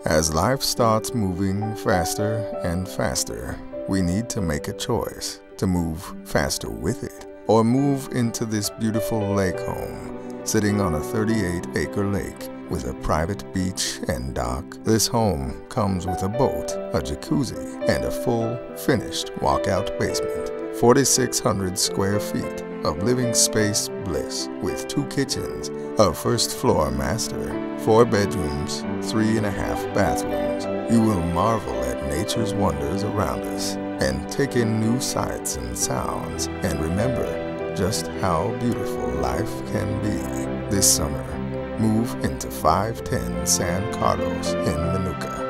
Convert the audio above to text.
As life starts moving faster and faster, we need to make a choice to move faster with it or move into this beautiful lake home, sitting on a 38-acre lake with a private beach and dock. This home comes with a boat, a jacuzzi, and a full, finished walkout basement. 4,600 square feet of living space bliss with 2 kitchens, a first-floor master, 4 bedrooms, 3.5 bathrooms. You will marvel at nature's wonders around us and take in new sights and sounds and remember just how beautiful life can be. This summer, move into 510 San Carlos in Minooka.